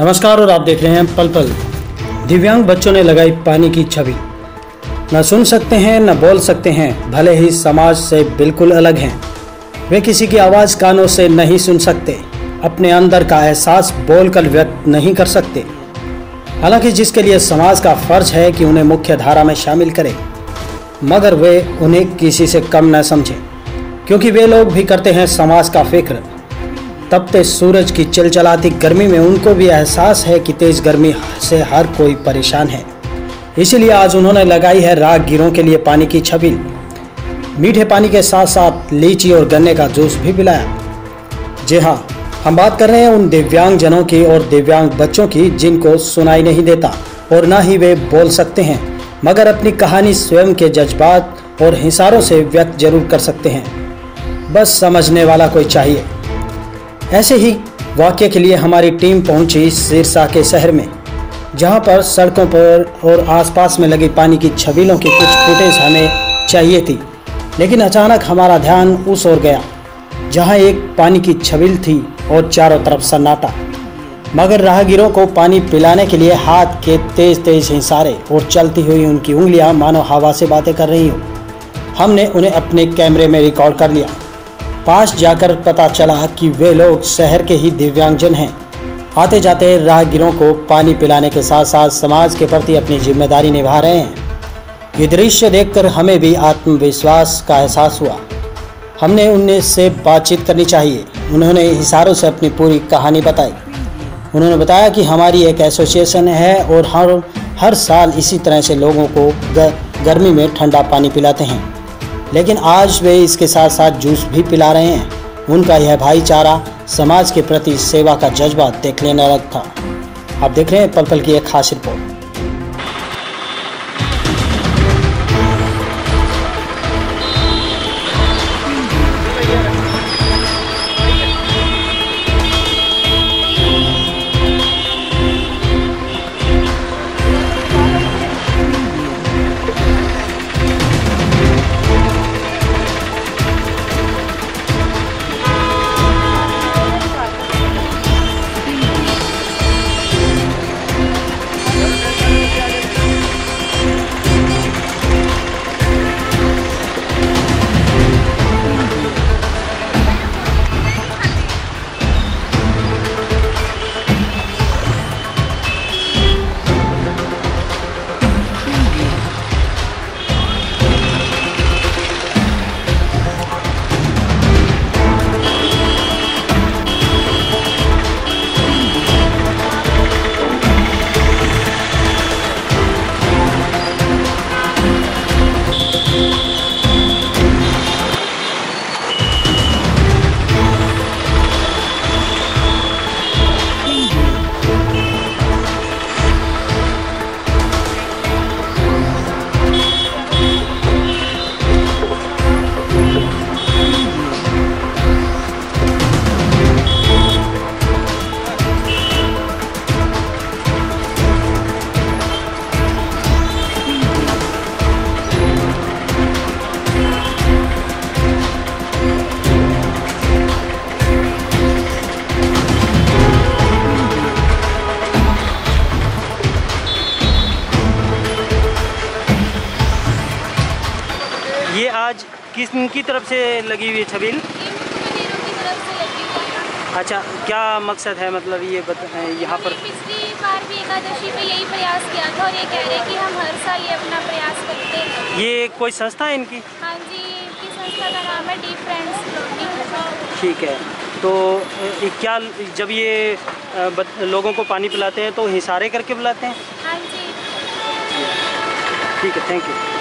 नमस्कार और आप देख रहे हैं पल पल। दिव्यांग बच्चों ने लगाई पानी की छवि। न सुन सकते हैं न बोल सकते हैं, भले ही समाज से बिल्कुल अलग हैं। वे किसी की आवाज़ कानों से नहीं सुन सकते, अपने अंदर का एहसास बोलकर व्यक्त नहीं कर सकते। हालांकि जिसके लिए समाज का फर्ज है कि उन्हें मुख्य धारा में शामिल करे, मगर वे उन्हें किसी से कम न समझें, क्योंकि वे लोग भी करते हैं समाज का फिक्र। तपते सूरज की चिलचिलाती गर्मी में उनको भी एहसास है कि तेज गर्मी से हर कोई परेशान है। इसीलिए आज उन्होंने लगाई है राहगीरों के लिए पानी की छबील। मीठे पानी के साथ साथ लीची और गन्ने का जूस भी पिलाया। जी हाँ, हम बात कर रहे हैं उन दिव्यांग जनों की और दिव्यांग बच्चों की जिनको सुनाई नहीं देता और ना ही वे बोल सकते हैं, मगर अपनी कहानी स्वयं के जज्बात और हिसारों से व्यक्त जरूर कर सकते हैं। बस समझने वाला कोई चाहिए। ऐसे ही वाक़ये के लिए हमारी टीम पहुंची सिरसा के शहर में, जहां पर सड़कों पर और आसपास में लगी पानी की छबीलों की कुछ फुटेज हमें चाहिए थी। लेकिन अचानक हमारा ध्यान उस ओर गया जहां एक पानी की छबील थी और चारों तरफ सन्नाटा, मगर राहगीरों को पानी पिलाने के लिए हाथ के तेज तेज इशारे और चलती हुई उनकी उंगलियां मानो हवा से बातें कर रही हो। हमने उन्हें अपने कैमरे में रिकॉर्ड कर लिया। पास जाकर पता चला कि वे लोग शहर के ही दिव्यांगजन हैं। आते जाते राहगीरों को पानी पिलाने के साथ साथ समाज के प्रति अपनी जिम्मेदारी निभा रहे हैं। ये दृश्य देखकर हमें भी आत्मविश्वास का एहसास हुआ। हमने उनसे बातचीत करनी चाहिए। उन्होंने इशारों से अपनी पूरी कहानी बताई। उन्होंने बताया कि हमारी एक एसोसिएशन है और हर साल इसी तरह से लोगों को गर्मी में ठंडा पानी पिलाते हैं, लेकिन आज वे इसके साथ साथ जूस भी पिला रहे हैं। उनका यह भाईचारा, समाज के प्रति सेवा का जज्बा देखने लायक था। आप देख रहे हैं पल पल की एक खास रिपोर्ट। ये आज किसकी तरफ से लगी हुई छबील? अच्छा, क्या मकसद है मतलब ये यहाँ पर? पिछली बार भी एकादशी पे यही प्रयास किया था और ये कह रहे हैं कि हम हर साल ये अपना प्रयास करते हैं। ये कोई संस्था है इनकी? हाँ जी, इनकी संस्था का नाम है डीप फ्रेंड्स। ठीक है, तो क्या जब ये लोगों को पानी पिलाते हैं तो इशारे करके बुलाते हैं? हाँ जी। ठीक है, थैंक यू।